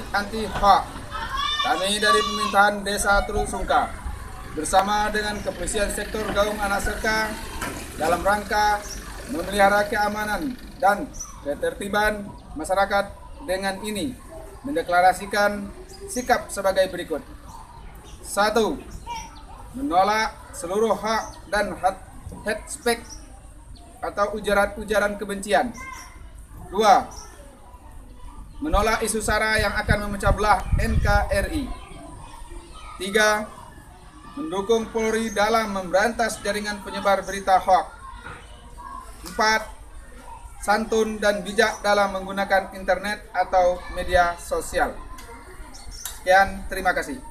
anti hoax. Kami dari pemerintahan Desa Teluk Sungka bersama dengan Kepolisian Sektor Gaung Anak Serka dalam rangka memelihara keamanan dan ketertiban masyarakat dengan ini mendeklarasikan sikap sebagai berikut. 1. Menolak seluruh hak dan hate speech atau ujaran-ujaran kebencian. 2. Menolak isu SARA yang akan memecah belah NKRI. 3. Mendukung Polri dalam memberantas jaringan penyebar berita hoax. 4. Santun dan bijak dalam menggunakan internet atau media sosial. Sekian, terima kasih.